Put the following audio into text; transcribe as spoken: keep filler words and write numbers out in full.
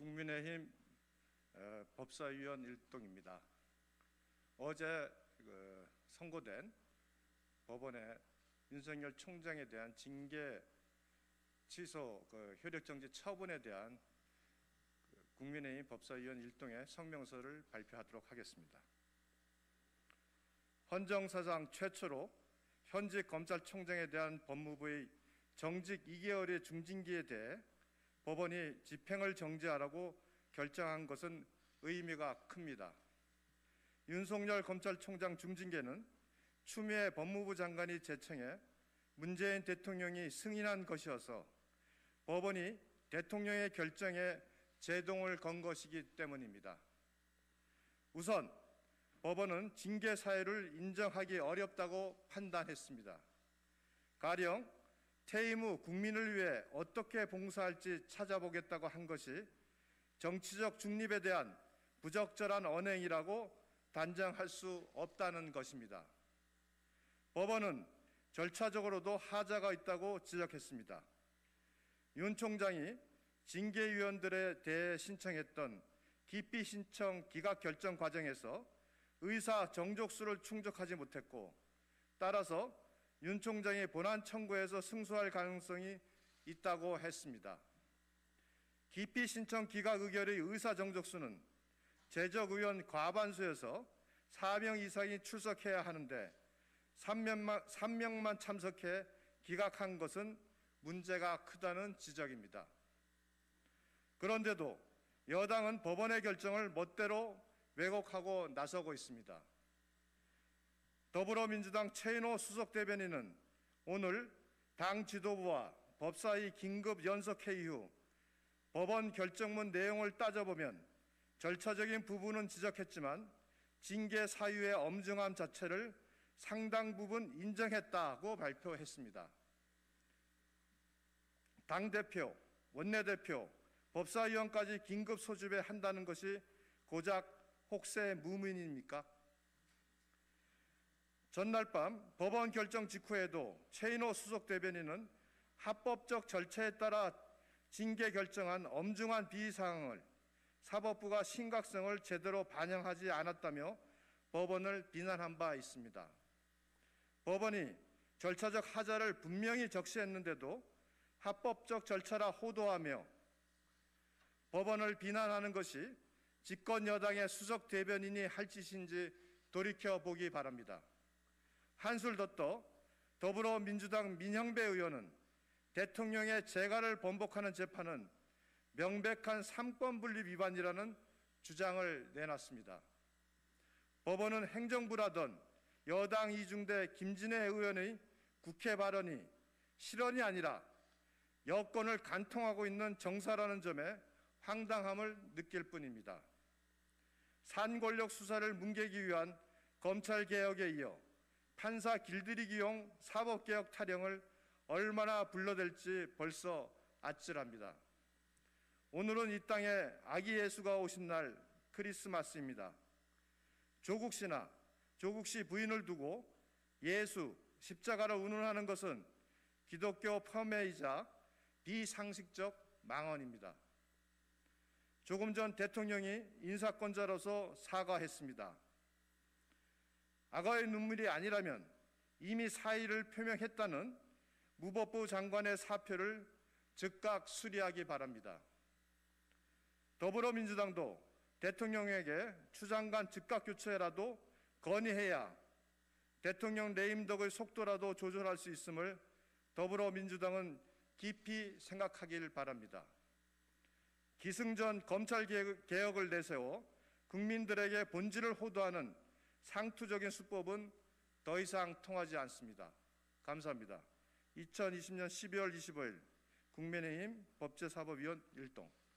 국민의힘 법사위원 일동입니다. 어제 그 선고된 법원의 윤석열 총장에 대한 징계 취소 그 효력정지 처분에 대한 국민의힘 법사위원 일동의 성명서를 발표하도록 하겠습니다. 헌정사상 최초로 현직 검찰총장에 대한 법무부의 정직 이 개월의 중징계에 대해 법원이 집행을 정지하라고 결정한 것은 의미가 큽니다. 윤석열 검찰총장 중징계는 추미애 법무부 장관이 제청해 문재인 대통령이 승인한 것이어서 법원이 대통령의 결정에 제동을 건 것이기 때문입니다. 우선 법원은 징계 사유를 인정하기 어렵다고 판단했습니다. 가령 퇴임 후 국민을 위해 어떻게 봉사할지 찾아보겠다고 한 것이 정치적 중립에 대한 부적절한 언행이라고 단정할 수 없다는 것입니다. 법원은 절차적으로도 하자가 있다고 지적했습니다. 윤 총장이 징계위원들에 대해 신청했던 기피 신청 기각 결정 과정에서 의사 정족수를 충족하지 못했고, 따라서 윤 총장이 본안 청구에서 승소할 가능성이 있다고 했습니다. 기피 신청 기각 의결의 의사 정족수는 제적의원 과반수여서 사 명 이상이 출석해야 하는데 삼 명만, 삼 명만 참석해 기각한 것은 문제가 크다는 지적입니다. 그런데도 여당은 법원의 결정을 멋대로 왜곡하고 나서고 있습니다. 더불어민주당 최인호 수석대변인은 오늘 당 지도부와 법사위 긴급 연석회의 후 법원 결정문 내용을 따져보면 절차적인 부분은 지적했지만 징계 사유의 엄중함 자체를 상당 부분 인정했다고 발표했습니다. 당대표, 원내대표, 법사위원까지 긴급 소집해 한다는 것이 고작 혹세 무민입니까? 전날 밤 법원 결정 직후에도 최인호 수석대변인은 합법적 절차에 따라 징계 결정한 엄중한 비의사항을 사법부가 심각성을 제대로 반영하지 않았다며 법원을 비난한 바 있습니다. 법원이 절차적 하자를 분명히 적시했는데도 합법적 절차라 호도하며 법원을 비난하는 것이 집권 여당의 수석 대변인이 할 짓인지 돌이켜보기 바랍니다. 한술 더 떠 더불어민주당 민형배 의원은 대통령의 재가를 번복하는 재판은 명백한 삼권분립 위반이라는 주장을 내놨습니다. 법원은 행정부라던 여당 이중대 김진애 의원의 국회 발언이 실언이 아니라 여권을 간통하고 있는 정사라는 점에 황당함을 느낄 뿐입니다. 산권력 수사를 뭉개기 위한 검찰개혁에 이어 판사 길들이기용 사법개혁 타령을 얼마나 불러댈지 벌써 아찔합니다. 오늘은 이 땅에 아기 예수가 오신 날 크리스마스입니다. 조국 씨나 조국 씨 부인을 두고 예수, 십자가를 운운하는 것은 기독교 폄훼이자 비상식적 망언입니다. 조금 전 대통령이 인사권자로서 사과했습니다. 악어의 눈물이 아니라면 이미 사의를 표명했다는 무법부 장관의 사표를 즉각 수리하기 바랍니다. 더불어민주당도 대통령에게 추장관 즉각 교체라도 건의해야 대통령 레임덕의 속도라도 조절할 수 있음을 더불어민주당은 깊이 생각하길 바랍니다. 기승전 검찰개혁을 내세워 국민들에게 본질을 호도하는 상투적인 수법은 더 이상 통하지 않습니다. 감사합니다. 이천이십 년 십이월 이십오일 국민의힘 법제사법위원 일동.